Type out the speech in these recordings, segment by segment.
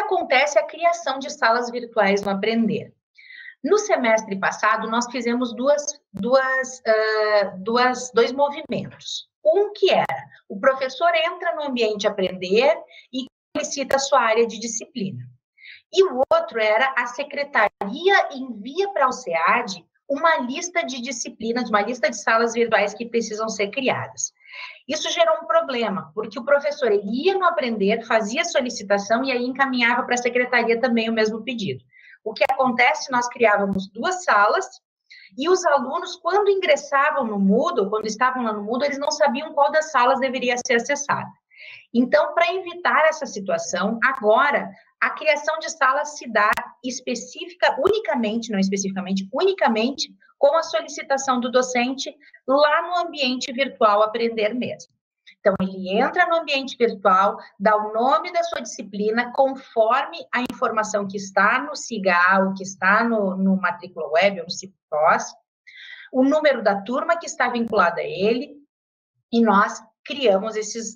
acontece a criação de salas virtuais no Aprender? No semestre passado, nós fizemos dois movimentos. Um que era, o professor entra no ambiente Aprender e solicita a sua área de disciplina. E o outro era, a secretaria envia para o SEAD uma lista de disciplinas, uma lista de salas virtuais que precisam ser criadas. Isso gerou um problema, porque o professor ele ia no Aprender, fazia a solicitação e aí encaminhava para a secretaria também o mesmo pedido. O que acontece, nós criávamos 2 salas e os alunos, quando ingressavam no Moodle, quando estavam lá no Moodle, eles não sabiam qual das salas deveria ser acessada. Então, para evitar essa situação, agora, a criação de salas se dá unicamente, não especificamente, unicamente com a solicitação do docente lá no ambiente virtual Aprender mesmo. Então, ele entra no ambiente virtual, dá o nome da sua disciplina, conforme a informação que está no SIGA, que está no Matrícula Web, ou no CIPOS, o número da turma que está vinculada a ele, e nós criamos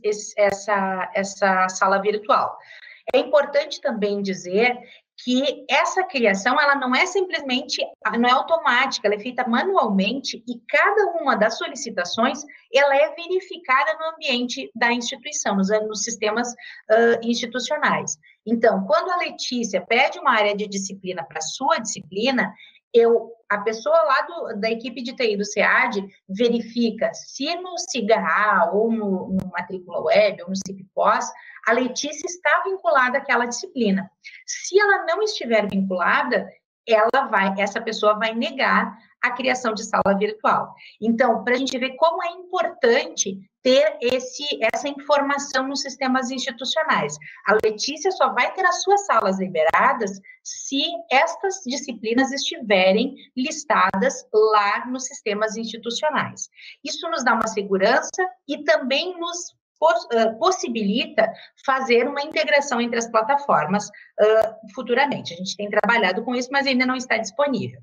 essa sala virtual. É importante também dizer que essa criação, ela não é simplesmente, não é automática, ela é feita manualmente e cada uma das solicitações, ela é verificada no ambiente da instituição, nos sistemas institucionais. Então, quando a Letícia pede uma área de disciplina para a sua disciplina, a pessoa lá da equipe de TI do SEAD verifica se no SIGA ou no Matrícula Web ou no CIPPOS, a Letícia está vinculada àquela disciplina. Se ela não estiver vinculada, essa pessoa vai negar a criação de sala virtual. Então, para a gente ver como é importante ter essa informação nos sistemas institucionais. A Letícia só vai ter as suas salas liberadas se estas disciplinas estiverem listadas lá nos sistemas institucionais. Isso nos dá uma segurança e também nos possibilita fazer uma integração entre as plataformas futuramente. A gente tem trabalhado com isso, mas ainda não está disponível.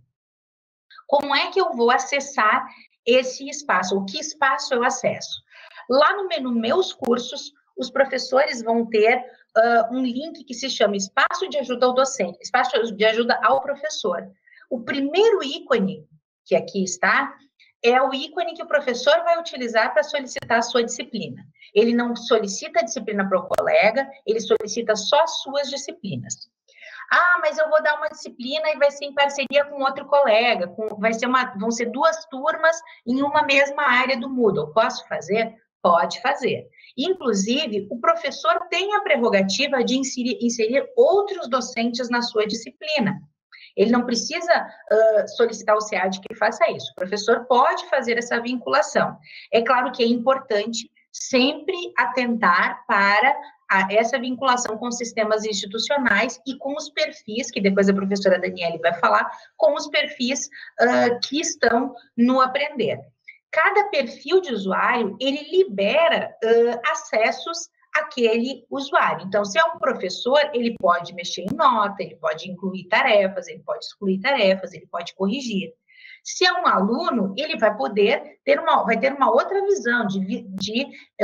Como é que eu vou acessar esse espaço? O que espaço eu acesso? Lá no menu Meus Cursos, os professores vão ter um link que se chama Espaço de Ajuda ao Docente, Espaço de Ajuda ao Professor. O primeiro ícone, que aqui está, é o ícone que o professor vai utilizar para solicitar a sua disciplina. Ele não solicita a disciplina para o colega, ele solicita só as suas disciplinas. Ah, mas eu vou dar uma disciplina e vai ser em parceria com outro colega, vão ser 2 turmas em uma mesma área do Moodle. Posso fazer? Pode fazer. Inclusive, o professor tem a prerrogativa de inserir outros docentes na sua disciplina. Ele não precisa solicitar ao SEAD que faça isso. O professor pode fazer essa vinculação. É claro que é importante sempre atentar para essa vinculação com sistemas institucionais e com os perfis, que depois a professora Daniele vai falar, com os perfis que estão no Aprender. Cada perfil de usuário, ele libera acessos àquele usuário. Então, se é um professor, ele pode mexer em nota, ele pode incluir tarefas, ele pode excluir tarefas, ele pode corrigir. Se é um aluno, ele vai poder ter uma outra visão de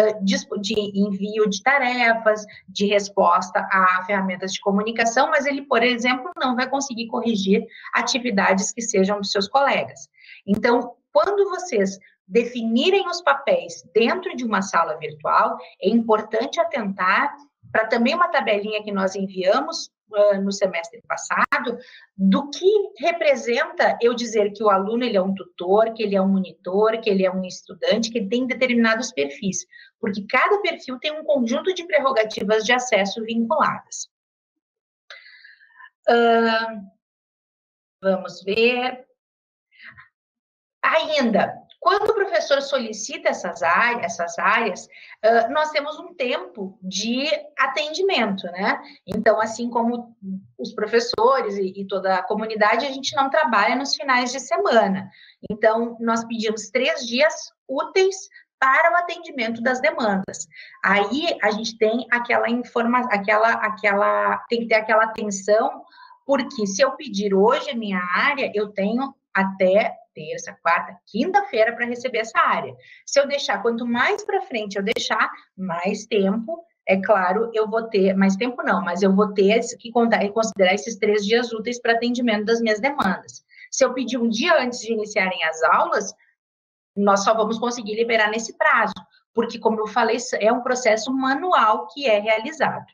envio de tarefas, de resposta a ferramentas de comunicação, mas ele, por exemplo, não vai conseguir corrigir atividades que sejam dos seus colegas. Então, quando vocês definirem os papéis dentro de uma sala virtual, é importante atentar para também uma tabelinha que nós enviamos no semestre passado, do que representa eu dizer que o aluno ele é um tutor, que ele é um monitor, que ele é um estudante, que ele tem determinados perfis, porque cada perfil tem um conjunto de prerrogativas de acesso vinculadas. Vamos ver. Ainda, quando o professor solicita essas áreas, nós temos um tempo de atendimento, né? Então, assim como os professores e toda a comunidade, a gente não trabalha nos finais de semana. Então, nós pedimos 3 dias úteis para o atendimento das demandas. Aí, a gente tem tem que ter aquela atenção, porque se eu pedir hoje a minha área, eu tenho até terça, quarta, quinta-feira para receber essa área. Se eu deixar, quanto mais para frente eu deixar, mais tempo é claro, eu vou ter, mais tempo não, mas eu vou ter que contar e considerar esses 3 dias úteis para atendimento das minhas demandas. Se eu pedir um dia antes de iniciarem as aulas, nós só vamos conseguir liberar nesse prazo, porque, como eu falei, é um processo manual que é realizado.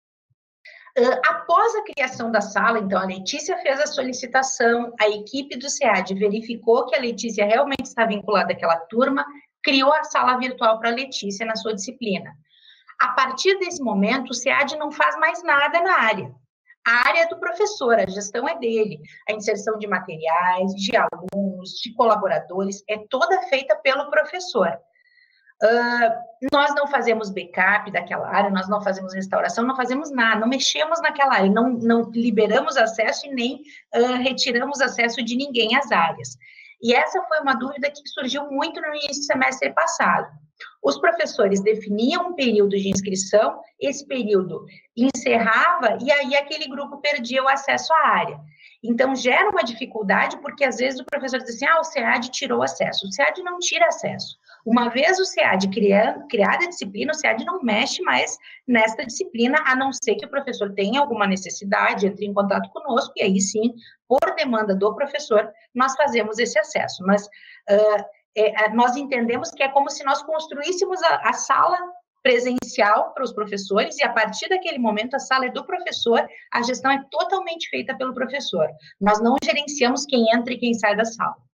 Após a criação da sala, então, a Letícia fez a solicitação, a equipe do SEAD verificou que a Letícia realmente está vinculada àquela turma, criou a sala virtual para a Letícia na sua disciplina. A partir desse momento, o SEAD não faz mais nada na área. A área é do professor, a gestão é dele. A inserção de materiais, de alunos, de colaboradores, é toda feita pelo professor. Nós não fazemos backup daquela área, nós não fazemos restauração, não fazemos nada, não mexemos naquela área, não liberamos acesso e nem retiramos acesso de ninguém às áreas. E essa foi uma dúvida que surgiu muito no início do semestre passado. Os professores definiam um período de inscrição, esse período encerrava e aí aquele grupo perdia o acesso à área. Então, gera uma dificuldade, porque às vezes o professor diz assim, o SEAD tirou acesso. O SEAD não tira acesso. Uma vez o SEAD criada a disciplina, o SEAD não mexe mais nesta disciplina, a não ser que o professor tenha alguma necessidade, entre em contato conosco, e aí sim, por demanda do professor, nós fazemos esse acesso. Mas nós entendemos que é como se nós construíssemos a sala presencial para os professores, e a partir daquele momento a sala é do professor, a gestão é totalmente feita pelo professor. Nós não gerenciamos quem entra e quem sai da sala.